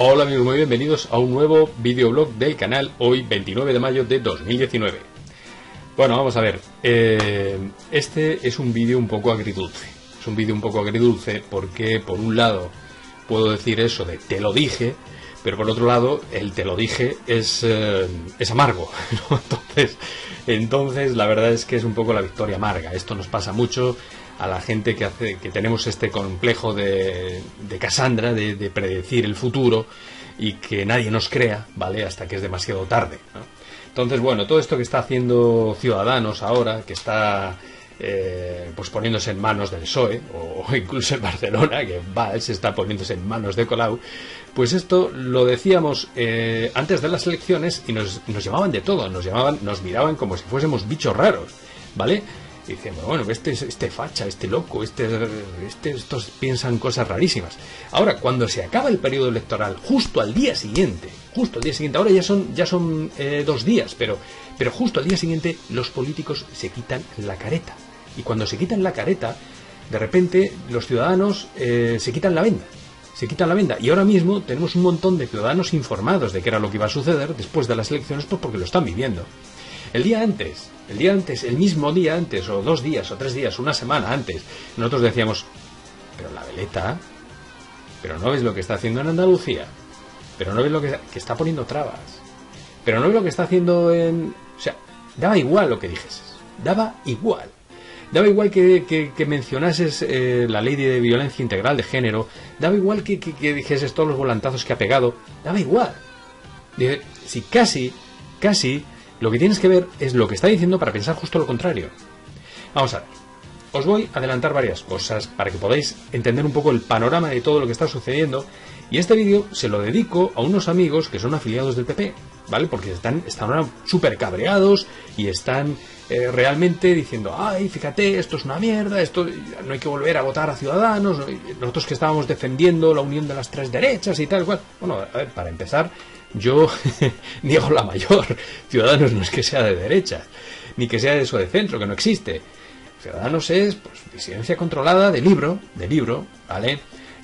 Hola amigos, muy bienvenidos a un nuevo videoblog del canal, hoy 29 de mayo de 2019. Bueno, vamos a ver, este es un vídeo un poco agridulce. Es un vídeo un poco agridulce porque por un lado puedo decir eso de te lo dije, pero por otro lado el te lo dije es amargo, ¿no? Entonces la verdad es que es un poco la victoria amarga. Esto nos pasa mucho a la gente que tenemos este complejo de Cassandra, de predecir el futuro y que nadie nos crea, ¿vale? Hasta que es demasiado tarde, ¿no? Entonces, bueno, todo esto que está haciendo Ciudadanos ahora, que está pues poniéndose en manos del PSOE, o incluso en Barcelona, que Valls está poniéndose en manos de Colau, pues esto lo decíamos antes de las elecciones y nos llamaban de todo, nos miraban como si fuésemos bichos raros, ¿vale? Y dicen, bueno, este facha, este loco, estos piensan cosas rarísimas. Ahora, cuando se acaba el periodo electoral, justo al día siguiente, ahora ya son 2 días, pero justo al día siguiente los políticos se quitan la careta. Y cuando se quitan la careta, de repente los ciudadanos se quitan la venda. Se quitan la venda. Y ahora mismo tenemos un montón de ciudadanos informados de qué era lo que iba a suceder después de las elecciones, pues porque lo están viviendo. El mismo día antes, o 2 días, o 3 días, una semana antes, nosotros decíamos, pero la veleta, pero no ves lo que está haciendo en Andalucía, pero no ves lo que está poniendo trabas, pero no ves lo que está haciendo en... O sea, daba igual lo que dijeses, daba igual que mencionases la ley de violencia integral de género, daba igual que dijeses todos los volantazos que ha pegado, daba igual. Si casi... Lo que tienes que ver es lo que está diciendo para pensar justo lo contrario. Vamos a ver. Os voy a adelantar varias cosas para que podáis entender un poco el panorama de todo lo que está sucediendo. Y este vídeo se lo dedico a unos amigos que son afiliados del PP, ¿vale? Porque están ahora súper cabreados y están realmente diciendo, ay, fíjate, esto es una mierda, esto no hay que volver a votar a Ciudadanos, nosotros que estábamos defendiendo la unión de las 3 derechas y tal cual. Bueno, a ver, para empezar, yo niego la mayor. Ciudadanos no es que sea de derecha, ni que sea de eso de centro, que no existe. Ciudadanos es, pues, disidencia controlada de libro, ¿vale?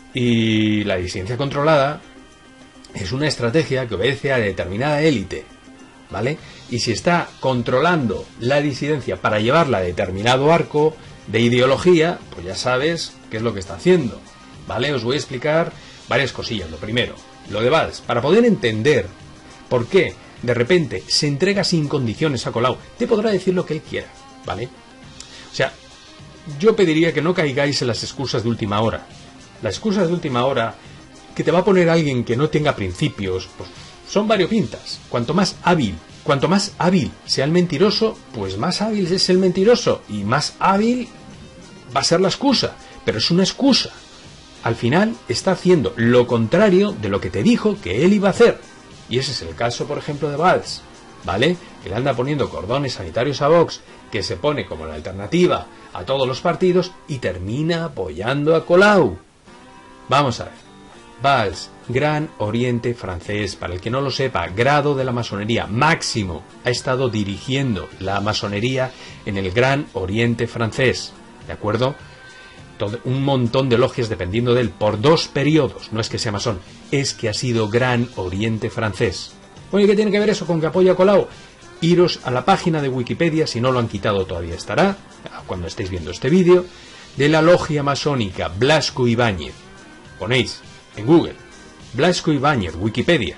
Y la disidencia controlada es una estrategia que obedece a determinada élite, ¿vale? Y si está controlando la disidencia para llevarla a determinado arco de ideología, pues ya sabes qué es lo que está haciendo, ¿vale? Os voy a explicar varias cosillas. Lo primero, lo de Valls, para poder entender por qué de repente se entrega sin condiciones a Colau. Te podrá decir lo que él quiera, ¿vale? O sea, yo pediría que no caigáis en las excusas de última hora. Las excusas de última hora que te va a poner alguien que no tenga principios, pues son variopintas. Cuanto más hábil sea el mentiroso, pues más hábil es el mentiroso y más hábil va a ser la excusa. Pero es una excusa. Al final está haciendo lo contrario de lo que te dijo que él iba a hacer. Y ese es el caso, por ejemplo, de Valls, ¿vale? Que le anda poniendo cordones sanitarios a Vox, que se pone como la alternativa a todos los partidos y termina apoyando a Colau. Vamos a ver. Valls, Gran Oriente francés, para el que no lo sepa, grado de la masonería máximo, ha estado dirigiendo la masonería en el Gran Oriente francés, ¿de acuerdo? Un montón de logias dependiendo de él por 2 periodos. No es que sea masón, es que ha sido Gran Oriente francés. Oye, ¿qué tiene que ver eso con que apoya a Colau? Iros a la página de Wikipedia, si no lo han quitado todavía estará, cuando estéis viendo este vídeo, de la logia masónica Blasco Ibáñez. Ponéis en Google Blasco Ibáñez, Wikipedia,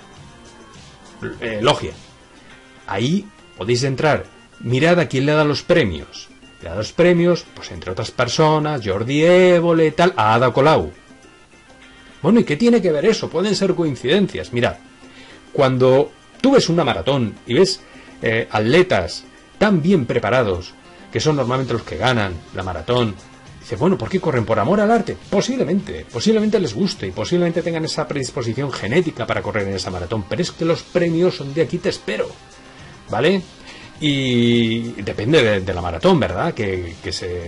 logia. Ahí podéis entrar. Mirad a quién le da los premios. Le da los premios, pues entre otras personas, Jordi Évole, tal, a Ada Colau. Bueno, ¿y qué tiene que ver eso? Pueden ser coincidencias. Mirad, cuando tú ves una maratón y ves atletas tan bien preparados, que son normalmente los que ganan la maratón, dices, bueno, ¿por qué corren? ¿Por amor al arte? Posiblemente les guste y posiblemente tengan esa predisposición genética para correr en esa maratón, pero es que los premios son de aquí te espero, ¿vale? Y depende de la maratón, ¿verdad? Que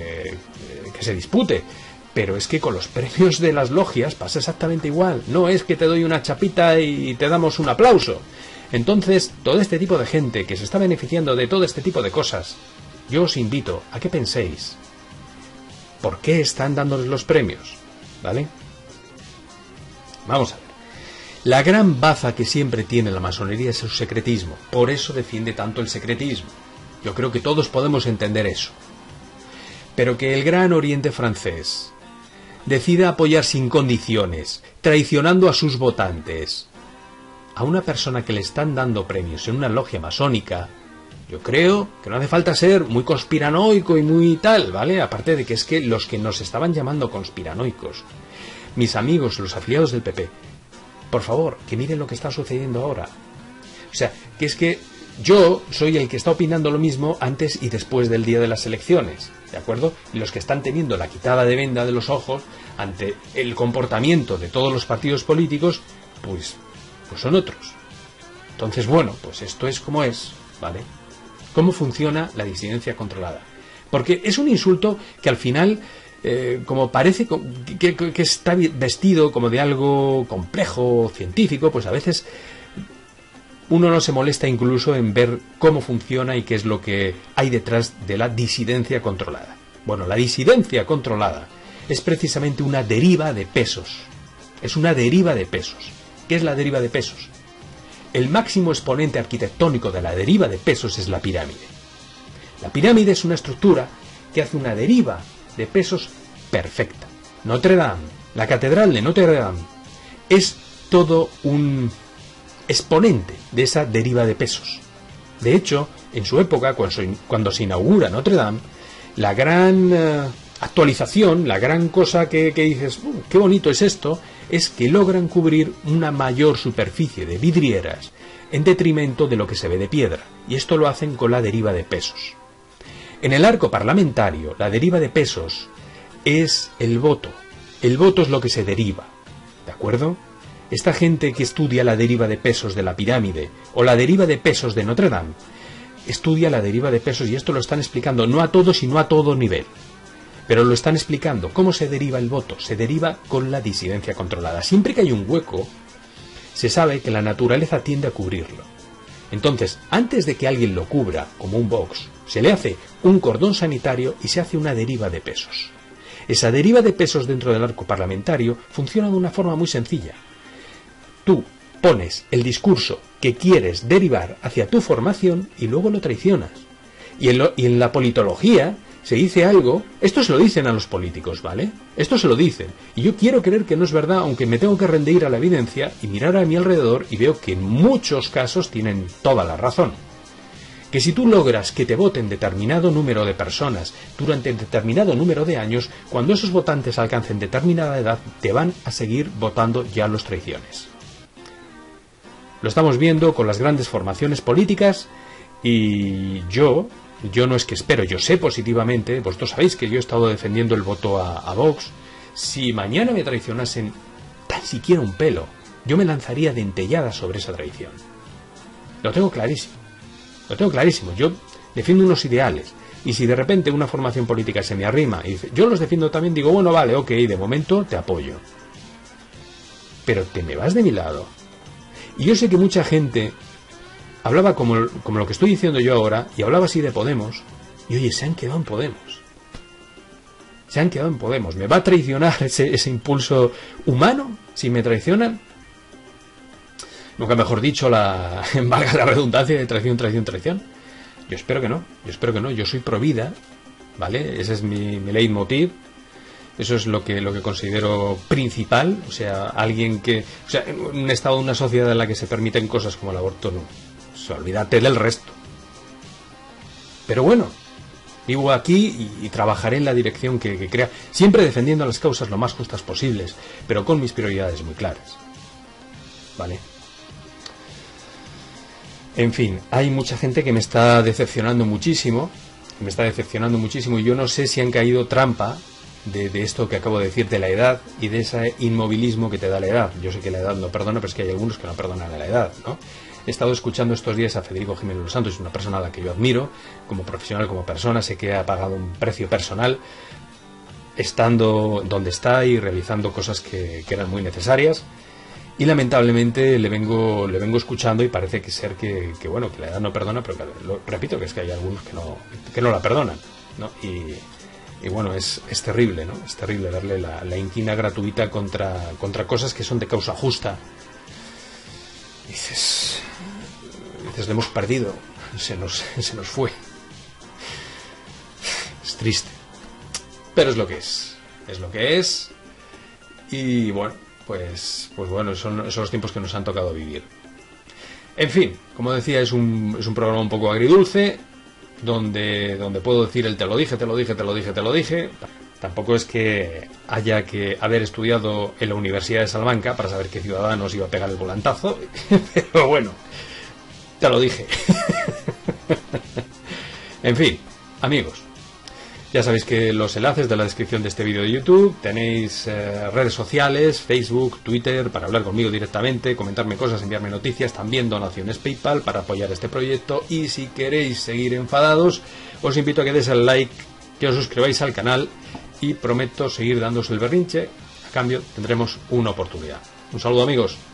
se dispute. Pero es que con los premios de las logias pasa exactamente igual. No es que te doy una chapita y te damos un aplauso. Entonces, todo este tipo de gente que se está beneficiando de todo este tipo de cosas, yo os invito a que penséis ¿por qué están dándoles los premios? ¿Vale? Vamos a ver. La gran baza que siempre tiene la masonería es el secretismo. Por eso defiende tanto el secretismo. Yo creo que todos podemos entender eso. Pero que el Gran Oriente francés decida apoyar sin condiciones, traicionando a sus votantes, a una persona que le están dando premios en una logia masónica, yo creo que no hace falta ser muy conspiranoico y muy tal, ¿vale? Aparte de que es que los que nos estaban llamando conspiranoicos, mis amigos, los afiliados del PP, por favor, que miren lo que está sucediendo ahora. O sea, que es que yo soy el que está opinando lo mismo antes y después del día de las elecciones, ¿de acuerdo? Y los que están teniendo la quitada de venda de los ojos ante el comportamiento de todos los partidos políticos, pues son otros. Entonces, bueno, pues esto es como es, ¿vale? ¿Cómo funciona la disidencia controlada? Porque es un insulto que al final, como parece que está vestido como de algo complejo, científico, pues a veces uno no se molesta incluso en ver cómo funciona y qué es lo que hay detrás de la disidencia controlada. Bueno, la disidencia controlada es precisamente una deriva de pesos. Es una deriva de pesos. ¿Qué es la deriva de pesos? El máximo exponente arquitectónico de la deriva de pesos es la pirámide. La pirámide es una estructura que hace una deriva de pesos perfecta. Notre Dame, la catedral de Notre Dame, es todo un exponente de esa deriva de pesos. De hecho, en su época, cuando se inaugura Notre Dame, la gran actualización, la gran cosa que dices, qué bonito es esto, es que logran cubrir una mayor superficie de vidrieras en detrimento de lo que se ve de piedra, y esto lo hacen con la deriva de pesos. En el arco parlamentario, la deriva de pesos es el voto. El voto es lo que se deriva, ¿de acuerdo? Esta gente que estudia la deriva de pesos de la pirámide o la deriva de pesos de Notre Dame, estudia la deriva de pesos, y esto lo están explicando no a todos sino a todo nivel. Pero lo están explicando. ¿Cómo se deriva el voto? Se deriva con la disidencia controlada. Siempre que hay un hueco, se sabe que la naturaleza tiende a cubrirlo. Entonces, antes de que alguien lo cubra, como un box, se le hace un cordón sanitario y se hace una deriva de pesos. Esa deriva de pesos dentro del arco parlamentario funciona de una forma muy sencilla. Tú pones el discurso que quieres derivar hacia tu formación y luego lo traicionas. Y en la politología se dice algo, esto se lo dicen a los políticos, ¿vale? Esto se lo dicen. Y yo quiero creer que no es verdad, aunque me tengo que rendir a la evidencia y mirar a mi alrededor y veo que en muchos casos tienen toda la razón. Que si tú logras que te voten determinado número de personas durante determinado número de años, cuando esos votantes alcancen determinada edad, te van a seguir votando ya los traiciones. Lo estamos viendo con las grandes formaciones políticas y yo no es que espero, yo sé positivamente, vosotros sabéis que yo he estado defendiendo el voto a Vox. Si mañana me traicionasen tan siquiera un pelo, yo me lanzaría dentellada sobre esa traición. Lo tengo clarísimo. Lo tengo clarísimo. Yo defiendo unos ideales. Y si de repente una formación política se me arrima y dice, yo los defiendo también, digo, bueno, vale, ok, de momento te apoyo. Pero te me vas de mi lado. Y yo sé que mucha gente hablaba como lo que estoy diciendo yo ahora, y hablaba así de Podemos, y oye, se han quedado en Podemos. Se han quedado en Podemos. ¿Me va a traicionar ese impulso humano si me traicionan? Nunca mejor dicho, valga la redundancia de traición. Yo espero que no. Yo soy pro vida, ¿vale? Ese es mi leitmotiv. Eso es lo que considero principal. O sea, alguien que... O sea, en un estado, una sociedad en la que se permiten cosas como el aborto, no. O sea, olvídate del resto. Pero bueno, vivo aquí y trabajaré en la dirección que crea, siempre defendiendo las causas lo más justas posibles, pero con mis prioridades muy claras. ¿Vale? En fin, hay mucha gente que me está decepcionando muchísimo, y yo no sé si han caído trampa de esto que acabo de decir, de la edad y de ese inmovilismo que te da la edad. Yo sé que la edad no perdona, pero es que hay algunos que no perdonan a la edad, ¿no? He estado escuchando estos días a Federico Jiménez Los Santos, es una persona a la que yo admiro, como profesional, como persona, sé que ha pagado un precio personal, estando donde está y realizando cosas que eran muy necesarias. Y lamentablemente le vengo escuchando y parece que bueno, que la edad no perdona, pero repito que es que hay algunos que no la perdonan, ¿no? Y bueno, es terrible, ¿no? Es terrible darle la inquina gratuita contra cosas que son de causa justa. Dices, le hemos perdido, se nos fue. Es triste, pero es lo que es, y bueno, pues bueno, son los tiempos que nos han tocado vivir. En fin, como decía, es un programa un poco agridulce, donde puedo decir el te lo dije. Tampoco es que haya que haber estudiado en la Universidad de Salamanca para saber que Ciudadanos iba a pegar el volantazo, pero bueno, te lo dije. En fin, amigos, ya sabéis que los enlaces de la descripción de este vídeo de YouTube, tenéis redes sociales, Facebook, Twitter, para hablar conmigo directamente, comentarme cosas, enviarme noticias, también donaciones PayPal para apoyar este proyecto, y si queréis seguir enfadados, os invito a que deis el like, que os suscribáis al canal, y prometo seguir dándos el berrinche. A cambio tendremos una oportunidad. Un saludo, amigos.